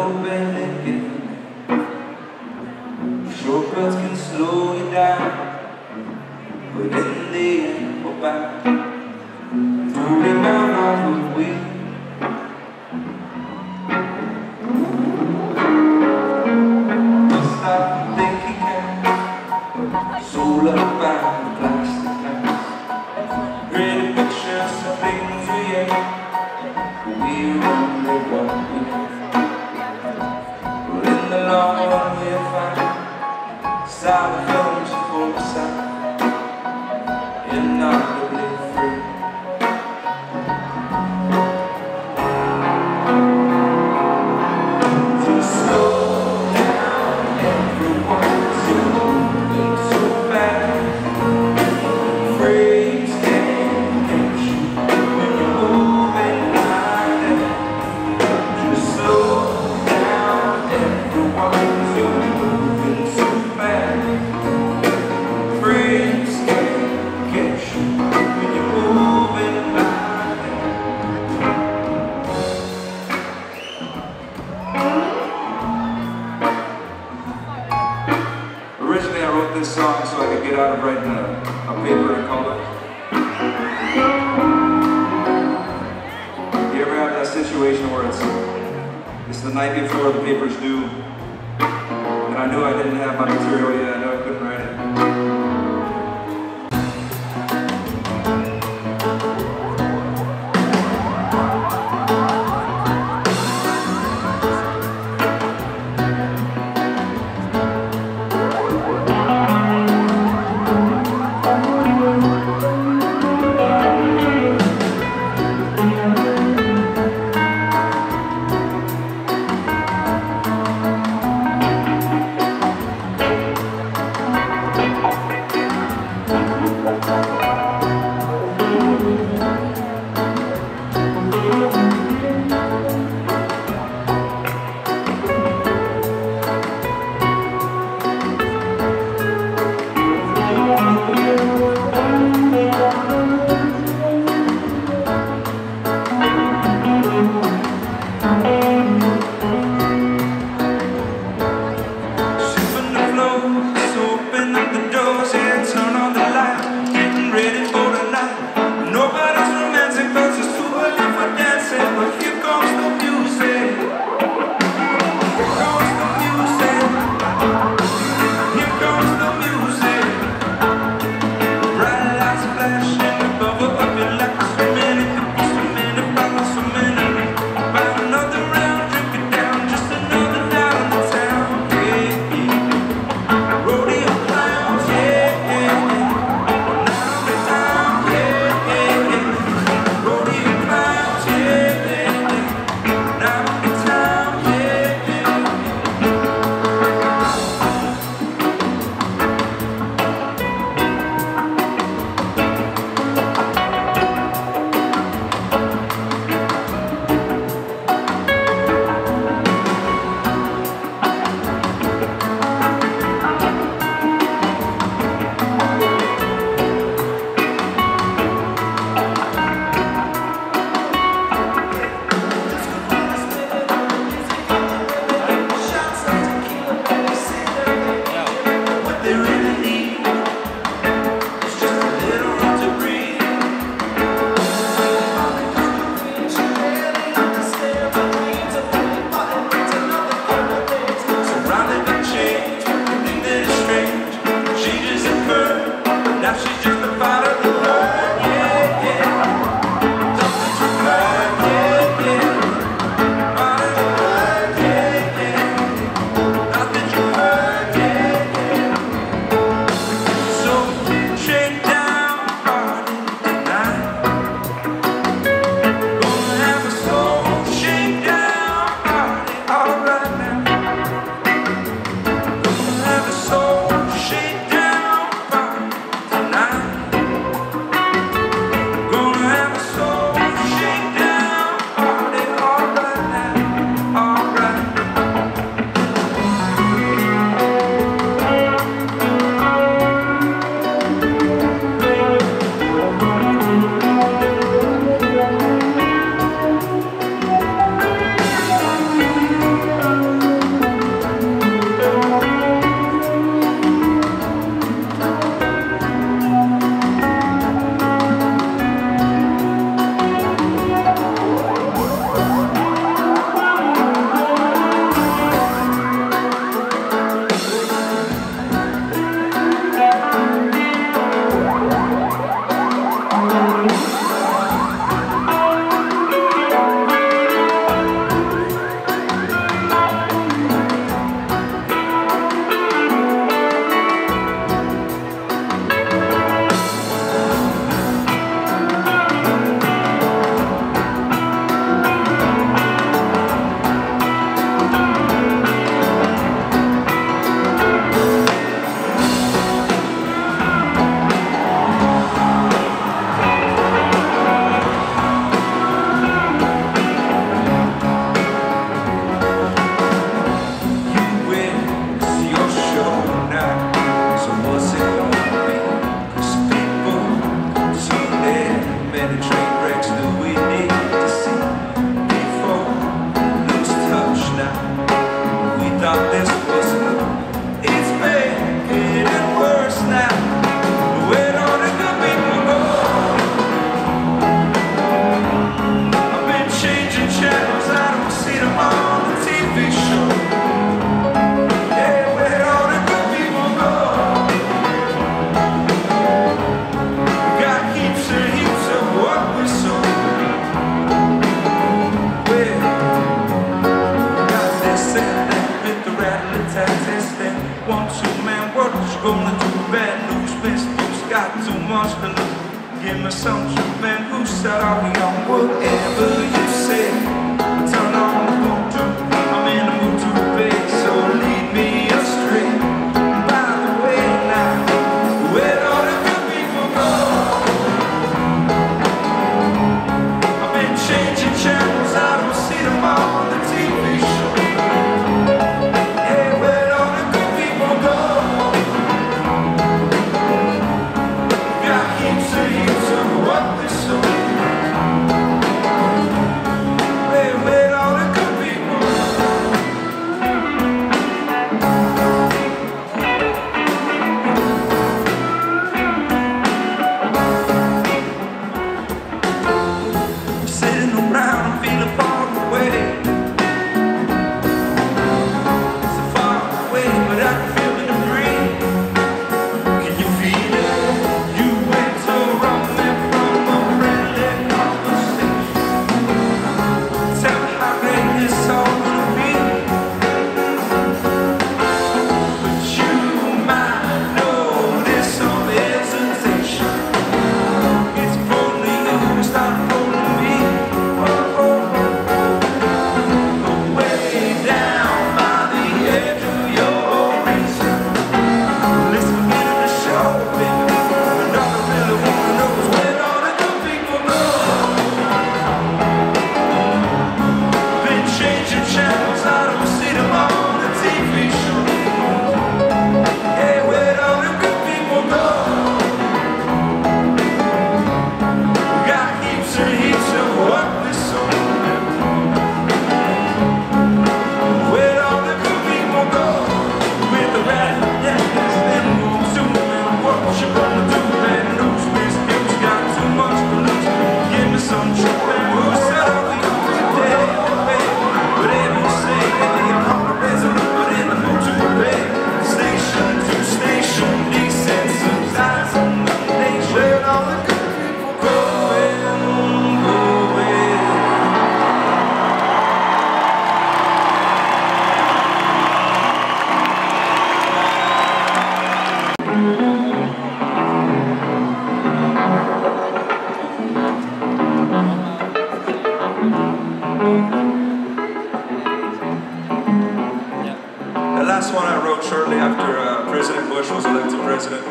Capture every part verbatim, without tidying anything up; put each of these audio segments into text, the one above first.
openly given. Shortcuts can slow you down, but in the end we're back to the mount of the wheel. Just stop and think you can. Soul up out of plastic glass. Pretty pictures of things we ain't. We're only what we have. But in the long run we'll find silent films for the sound, inaudibly free. To slow down everyone's moving so fast. Frames can't catch you when you're moving like that. Just slow down everyone's moving so fast. Frames can't catch you when you're moving like that. Originally I wrote this song so I could get out of writing a, a paper and color. You ever have that situation where it's it's the night before the paper's due, and I knew I didn't have my material yet, I knew I couldn't write it. give me some truth, man. Who said are we on? Whatever you say, turn on the voodoo. I'm in the mood to obey, so lead me astray. By the way, now, where all the good people go? I've been changing channels, I don't see them on the T V show. Yeah, where all the good people go? Got heaps and heaps of what they sow. Where, where all the good people go? Sitting around and feeling far away. So far away, but I can feel the debris. Can you feel it? You went so wrong there from a friendly conversation. Tell me how great this all gonna be. But you might notice some hesitation. It's probably you, stop holding me. Oh, oh, oh. Way down by the edge of your horizon. Let's begin the show, baby. And all I really wanna know is where all the good people go. Been changing channels, I don't see them on the T V show. Yeah, where all the good people go? Got heaps and heaps of what we sow. Where all the good people go? With the rat, yeah, yes, and move soon. And what you gonna do, man? Those mistakes got too much to lose. Give me some truth, man. Who said I'll be on today? Whatever you say, and they are resolute, but in the mood to obey. Station to station, desensitizing the nation. Where all the good people going, going. The last one I wrote shortly after uh, President Bush was elected president.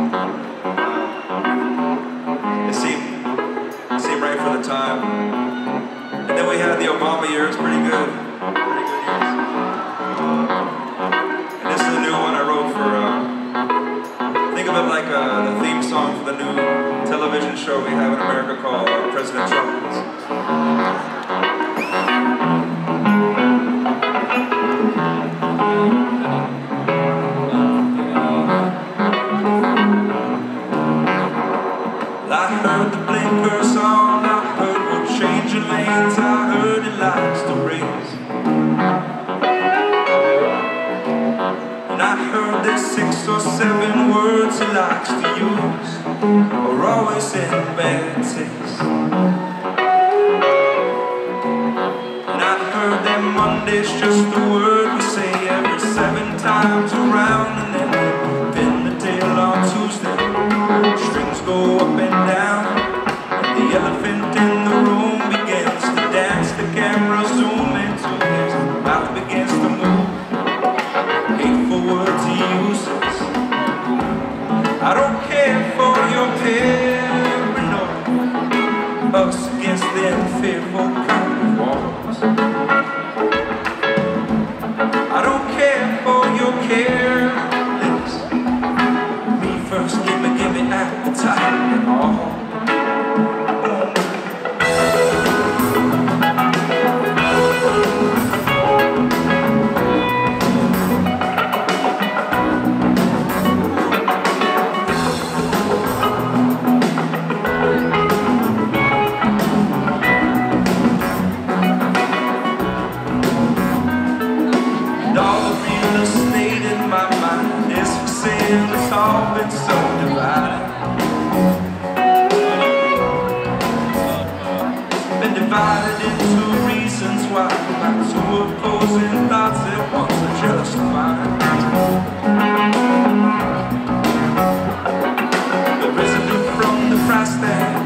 It seemed, it seemed right for the time. And then we had the Obama years, pretty good. Pretty good years. And this is a new one I wrote for, uh, think of it like uh, the theme song for the new television show we have in America called uh, President Trump. I heard the blinkers on, I heard we're changing lanes, I heard he likes to race. And I heard there's six or seven words he likes to use, are always in bad taste. And I heard that Monday's just the word we say every seven times around, and then we pin the tail on Tuesday. Strings go up and down, and the elephant in the room begins to dance. The camera zoom into his mouth begins to move. Hateful words he uses. I don't care for your paranoia, us against them fearful kind of walls. I don't care for your careless. Me first, give me, give me appetite and all. And all the real estate in my mind is for sale. It's all been so divided. Been divided into reasons why, by two opposing thoughts at once are justified. The residue from the price tag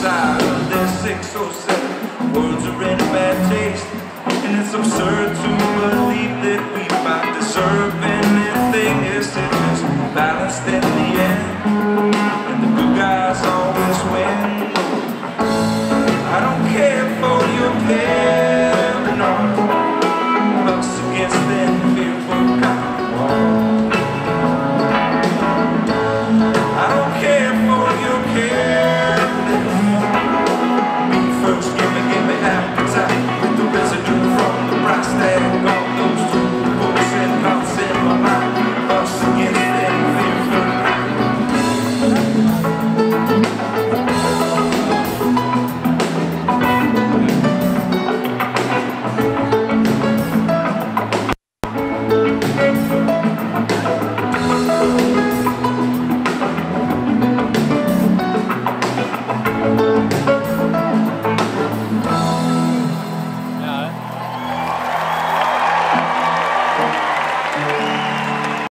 inside of their six or seven words are in bad taste. And it's absurd to believe that we might deserve it.